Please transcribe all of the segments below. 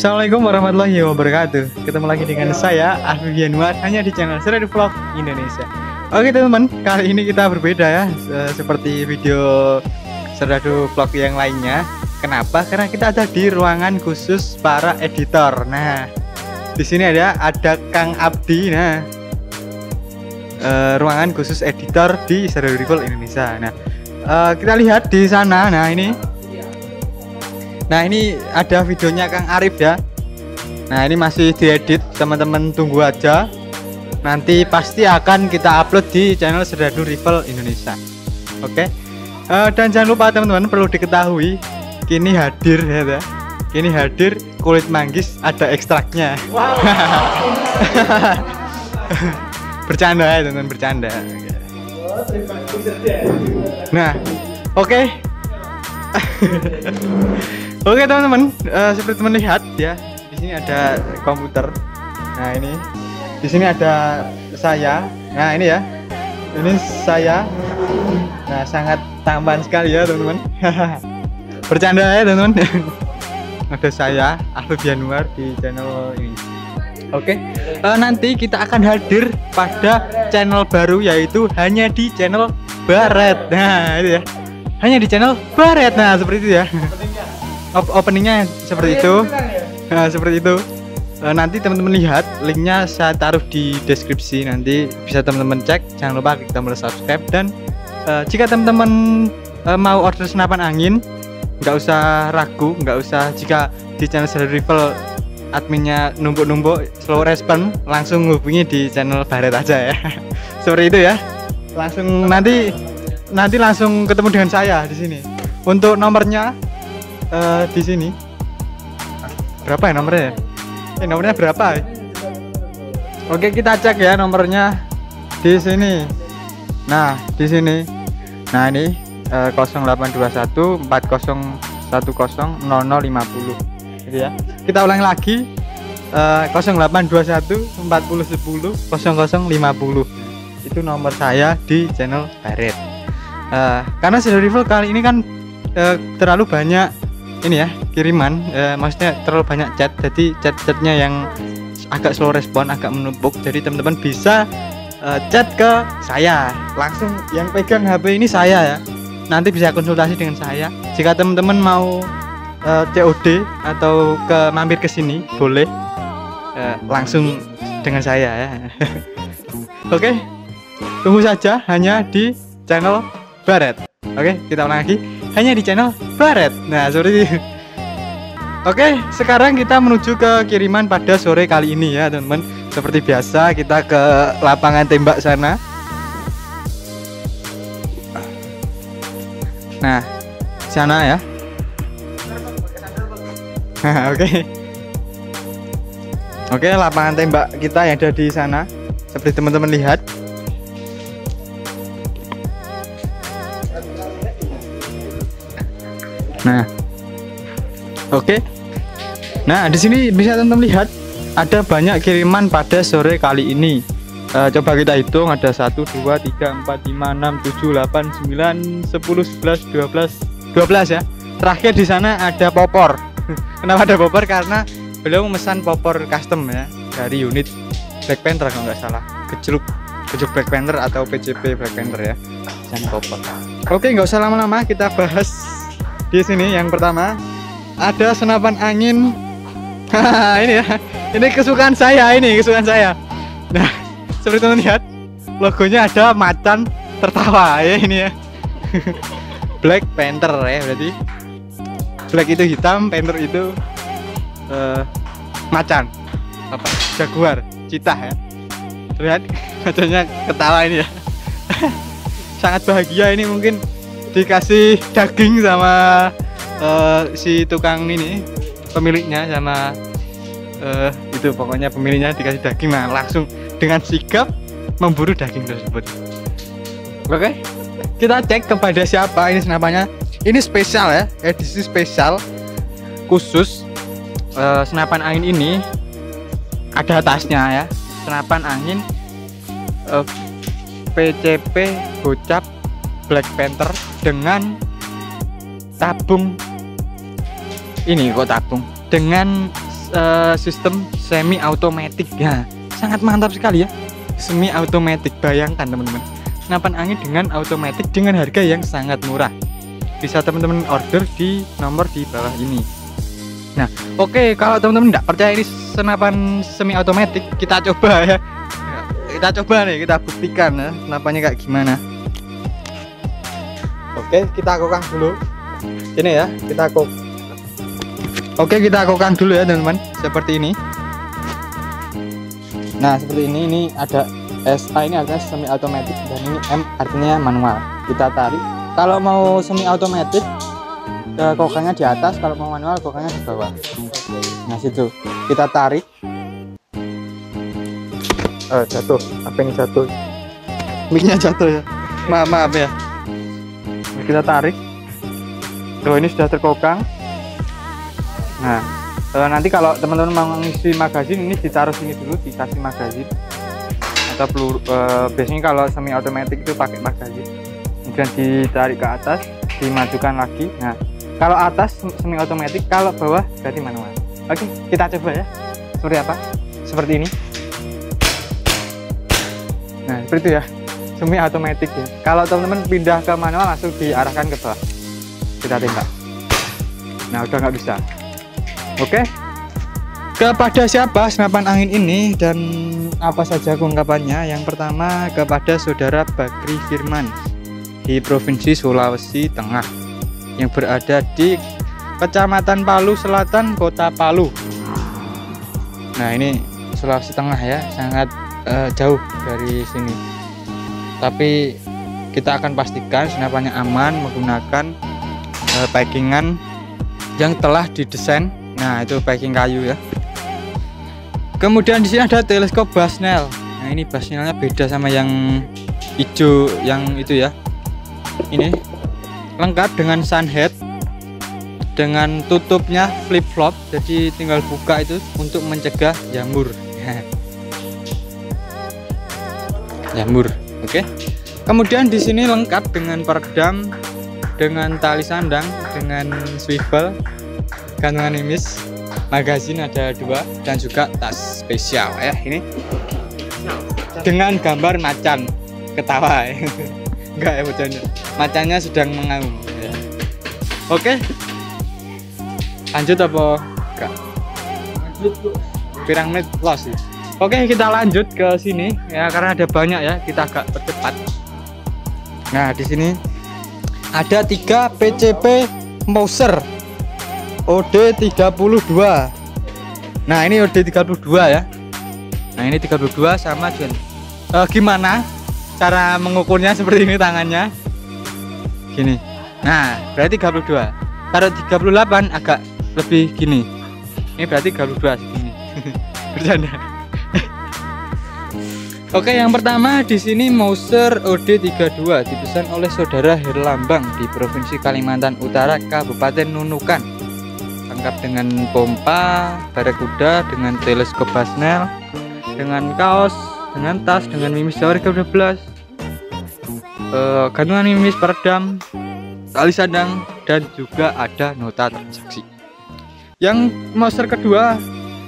Assalamualaikum warahmatullahi wabarakatuh. Ketemu lagi dengan saya Afif Yanuar hanya di channel Serdadu Vlog Indonesia. Oke teman-teman, kali ini kita berbeda ya, seperti video Serdadu Vlog yang lainnya. Kenapa? Karena kita ada di ruangan khusus para editor. Nah, di sini ada Kang Abdi. Nah, ruangan khusus editor di Serdadu Vlog Indonesia. Nah, kita lihat di sana. Nah ini ada videonya Kang Arif ya. Nah ini masih diedit, teman-teman tunggu aja. Nanti pasti akan kita upload di channel Serdadu Rival Indonesia. Oke. Dan jangan lupa teman-teman, perlu diketahui kini hadir ya. Kini hadir kulit manggis, ada ekstraknya. Wow. Bercanda ya teman-teman, bercanda. Nah, oke. Oke teman-teman, seperti teman lihat ya, di sini ada komputer. Nah ini, di sini ada saya. Nah ini ya, ini saya. Nah sangat tampan sekali ya teman-teman. Bercanda ya teman-teman. Ada saya Afif Yanuar di channel ini. Oke, nanti kita akan hadir pada channel baru, yaitu hanya di channel Baret. Nah itu ya, hanya di channel Baret. Nah seperti itu ya. Openingnya seperti itu. Nah, seperti itu. Nanti teman-teman lihat linknya saya taruh di deskripsi, nanti bisa teman-teman cek. Jangan lupa klik tombol subscribe, dan jika teman-teman mau order senapan angin, nggak usah ragu, nggak usah. Jika di channel Serdadu Rival adminnya numpuk-numpuk slow respon, langsung hubungi di channel Baret aja ya. Seperti itu ya. Langsung nanti langsung ketemu dengan saya di sini. Untuk nomornya di sini berapa ya nomornya? Nomornya berapa? Oke, kita cek ya nomornya di sini. Nah, di sini. Nah, ini 0821 4010 0050. Gitu ya. Kita ulang lagi, 0821 4010 0050. Itu nomor saya di channel Baret. Karena Serdadu Rival kali ini kan terlalu banyak ini ya kiriman, maksudnya terlalu banyak chat, jadi chatnya yang agak slow respon, agak menumpuk. Jadi teman-teman bisa chat ke saya langsung, yang pegang HP ini saya ya. Nanti bisa konsultasi dengan saya. Jika teman-teman mau COD atau mampir ke sini, boleh langsung dengan saya ya. Oke, tunggu saja hanya di channel Baret. Oke, kita ulang lagi, hanya di channel Baret. Nah seperti itu. Oke, sekarang kita menuju ke kiriman pada sore kali ini ya teman-teman. Seperti biasa kita ke lapangan tembak sana. Nah sana ya. Oke, lapangan tembak kita yang ada di sana, seperti teman-teman lihat. Nah, oke. Nah, di sini bisa teman-teman lihat ada banyak kiriman pada sore kali ini. Coba kita hitung, ada 1, 2, 3, 4, 5, 6, 7, 8, 9, 10, 11, 12 ya. Terakhir di sana ada popor. Kenapa ada popor? Karena beliau memesan popor custom ya dari unit Black Panther kalau nggak salah. Gejluk Black Panther atau PCP Black Panther ya. Dan popor. Oke, nggak usah lama-lama, kita bahas. Di sini yang pertama ada senapan angin. Ini ya, ini kesukaan saya, Nah, seperti teman lihat, logonya ada macan tertawa ya ini ya. Black Panther ya, berarti Black itu hitam, Panther itu macan, apa, jaguar, citah ya. Lihat macannya ketawa ini ya. Sangat bahagia ini, mungkin dikasih daging sama si tukang ini, pemiliknya, sama itu pokoknya pemiliknya dikasih daging. Nah langsung dengan sigap memburu daging tersebut. Oke, kita cek kepada siapa ini senapannya. Ini spesial ya, edisi spesial khusus. Senapan angin ini ada tasnya ya, senapan angin PCP Gocap Black Panther dengan tabung. Ini kok tabung dengan sistem semi automatic ya, sangat mantap sekali ya, semi automatic. Bayangkan teman-teman, senapan angin dengan automatic dengan harga yang sangat murah. Bisa teman-teman order di nomor di bawah ini. Nah, oke, kalau teman-teman tidak percaya ini senapan semi automatic, kita coba ya. Kita coba nih, kita buktikan ya senapannya kayak gimana. Oke, kita kokang dulu. Ini ya, kita kok. Oke, kita kokang dulu ya teman-teman, seperti ini. Nah, seperti ini. Ini ada SA, ini artinya semi automatic, dan ini M artinya manual. Kita tarik. Kalau mau semi automatic, kokangnya di atas. Kalau mau manual, kokangnya di bawah. Nah, situ kita tarik. Jatuh. Apa ini jatuh? Mic-nya jatuh ya. Maaf ya. Kita tarik. Tuh, ini sudah terkokang. Nah, nanti kalau teman-teman mau ngisi magazin, ini ditaruh sini dulu, dikasih magazin atau peluru. Biasanya kalau semi automatic itu pakai magazin, kemudian ditarik ke atas, dimajukan lagi. Nah, kalau atas semi automatic, kalau bawah berarti manual. Oke, kita coba ya. Seperti apa? Seperti ini. Nah, seperti itu ya, semi automatic ya. Kalau teman-teman pindah ke manual, langsung diarahkan ke bawah, kita tembak. Nah, udah nggak bisa. Oke, kepada siapa senapan angin ini dan apa saja kelengkapannya? Yang pertama, kepada saudara Bakri Firman di Provinsi Sulawesi Tengah yang berada di Kecamatan Palu Selatan, Kota Palu. Nah, ini Sulawesi Tengah ya, sangat jauh dari sini. Tapi kita akan pastikan senapannya aman menggunakan packingan yang telah didesain. Nah, itu packing kayu ya. Kemudian di sini ada teleskop Bushnell. Nah, ini Bushnellnya beda sama yang hijau yang itu ya. Ini lengkap dengan sunhead, dengan tutupnya flip flop, jadi tinggal buka itu untuk mencegah jamur. Jamur, oke. Kemudian di sini lengkap dengan peredam, dengan tali sandang, dengan swivel, gantungan mimis, magazin ada 2, dan juga tas spesial ya ini dengan gambar macan ketawa ya. Enggak ya, bocahnya macannya sedang mengaum ya. Oke, lanjut apa enggak? Lanjut pirang menit los ya. Oke, kita lanjut ke sini ya, karena ada banyak ya, kita agak percepat. Nah, di sini ada 3 PCP Mauser OD32. Nah, ini OD32 ya. Nah, ini 32 sama John. Gimana cara mengukurnya? Seperti ini tangannya. Gini. Nah, berarti 32. Kalau 38 agak lebih gini. Ini berarti 32 segini. Bercanda. Oke, yang pertama di sini Mauser OD32 dipesan oleh saudara Herlambang di Provinsi Kalimantan Utara, Kabupaten Nunukan. Lengkap dengan pompa, barakuda, dengan teleskop Bushnell, dengan kaos, dengan tas, dengan mimis Jawa 12, gantungan mimis, peredam, tali sandang, dan juga ada nota transaksi. Yang Mauser kedua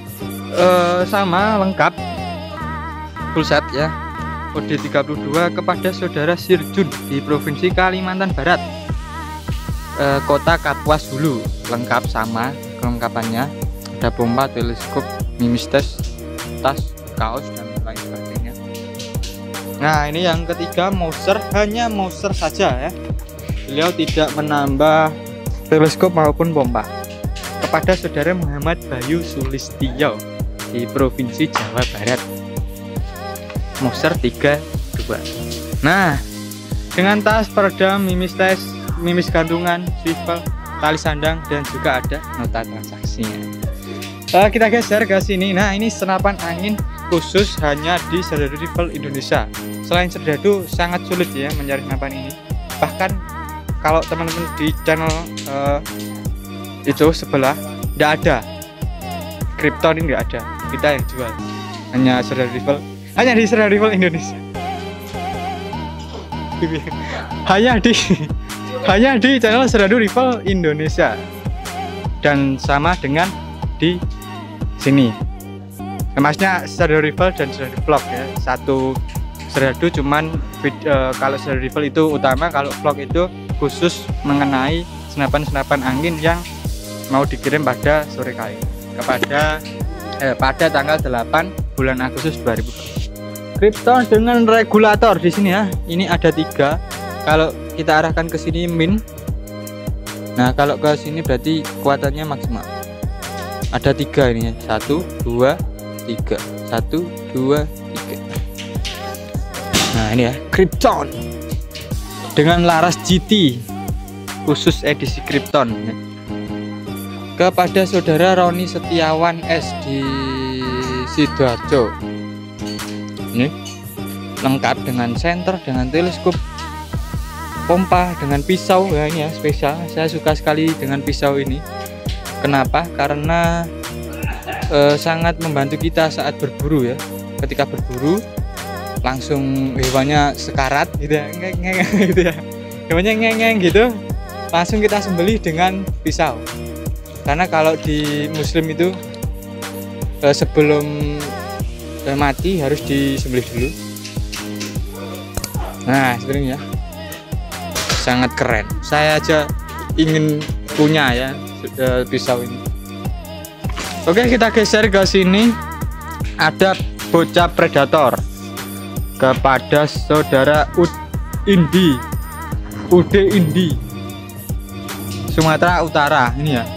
sama lengkap full set ya, OD32 kepada saudara Sirjun di Provinsi Kalimantan Barat, Kota Kapuas Hulu. Lengkap sama kelengkapannya, ada pompa, teleskop, mimis tas, kaos, dan lain sebagainya. Nah, ini yang ketiga Mauser, hanya Mauser saja ya, beliau tidak menambah teleskop maupun pompa, kepada saudara Muhammad Bayu Sulistyo di Provinsi Jawa Barat, Mauser 32. Nah, dengan tas, peredam, mimis tes, mimis gantungan, swivel, tali sandang, dan juga ada nota transaksinya. Kita geser ke sini. Nah, ini senapan angin khusus hanya di Serdadu Rifle Indonesia. Selain Serdadu, sangat sulit ya mencari senapan ini. Bahkan kalau teman-teman di channel itu sebelah tidak ada, Krypton ini nggak ada, kita yang jual. Hanya Serdadu Rifle, hanya di Serdadu Rifle Indonesia. hanya di channel Serdadu Rifle Indonesia, dan sama dengan di sini. Maksudnya Shadow Rival dan Shadow Vlog ya. Satu Shadow cuman kalau Shadow Rival itu utama, kalau vlog itu khusus mengenai senapan angin yang mau dikirim pada sore kali pada tanggal 8 bulan Agustus 2020. Krypton dengan regulator di sini ya. Ini ada 3. Kalau kita arahkan ke sini min. Nah, kalau ke sini berarti kekuatannya maksimal. Ada 3 ini ya. 1 2 3. 1 2 3. Nah, ini ya, Krypton dengan laras GT khusus edisi Krypton. Kepada saudara Roni Setiawan S di Sidoarjo. Ini lengkap dengan senter, dengan teleskop, pompa, dengan pisau ya. Ini ya spesial, saya suka sekali dengan pisau ini. Kenapa? Karena sangat membantu kita saat berburu ya. Ketika berburu langsung hewannya sekarat gitu ya, gitu ya, hewannya ngeng gitu, langsung kita sembelih dengan pisau. Karena kalau di Muslim itu sebelum mati harus disembelih dulu. Nah, seperti ini ya, sangat keren. Saya aja ingin punya ya pisau ini. Oke, kita geser ke sini. Ada bocah predator kepada saudara Indi Sumatera Utara ini ya.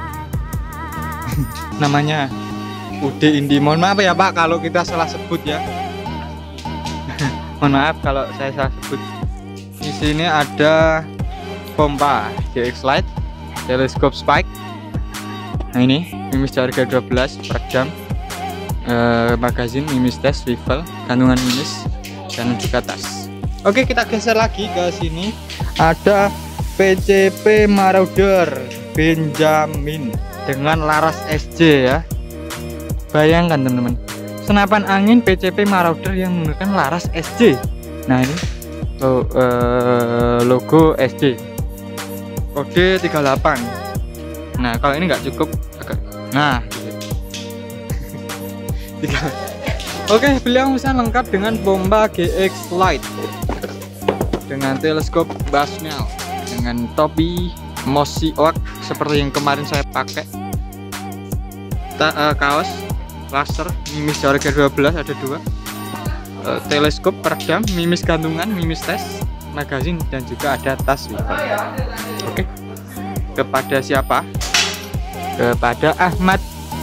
Namanya Indi. Mohon maaf ya Pak kalau kita salah sebut ya. Mohon maaf kalau saya salah sebut. Di sini ada pompa GX Lite, teleskop Spike. Nah ini mimis harga 12 per jam. Magazin mimis test rifle, kandungan mimis dan juga tas. Oke, kita geser lagi ke sini. Ada PCP Marauder Benjamin dengan laras SJ ya. Bayangkan teman-teman, senapan angin PCP Marauder yang menggunakan laras SJ. Nah ini logo SJ, kode 38. Nah kalau ini nggak cukup, nah oke, beliau bisa lengkap dengan pompa GX Lite, dengan teleskop Bushnell, dengan topi Mossy Oak seperti yang kemarin saya pakai, kaos laser mimis harga 12 ada 2, teleskop peredam, mimis gantungan, mimis tes, magazin dan juga ada tas. Oke, kepada siapa? Kepada Ahmad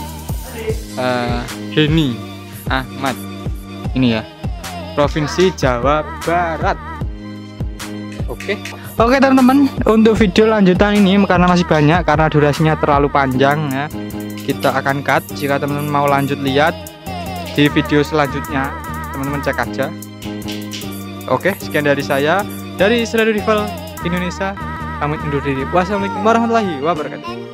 Heni Ahmad ini ya, Provinsi Jawa Barat. Oke teman-teman, untuk video lanjutan ini karena masih banyak, karena durasinya terlalu panjang ya, kita akan cut. Jika teman-teman mau lanjut lihat di video selanjutnya, teman-teman cek aja. Oke, sekian dari saya dari Shadow Rival Indonesia, pamit undur diri. Wassalamualaikum warahmatullahi wabarakatuh.